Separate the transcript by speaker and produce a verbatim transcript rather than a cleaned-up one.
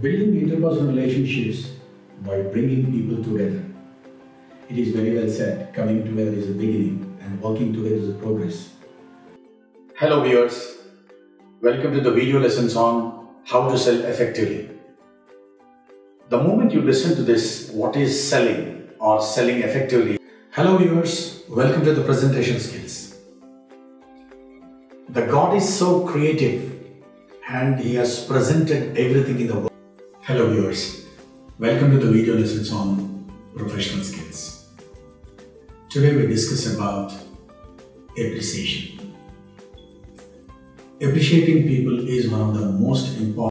Speaker 1: Building interpersonal relationships by bringing people together. It is very well said, coming together is a beginning and working together is a progress. Hello viewers, welcome to the video lessons on how to sell effectively. The moment you listen to this, what is selling or selling effectively? Hello viewers, welcome to the presentation skills. The God is so creative and He has presented everything in the world. Hello viewers, welcome to the video lessons on professional skills. Today we discuss about appreciation. Appreciating people is one of the most important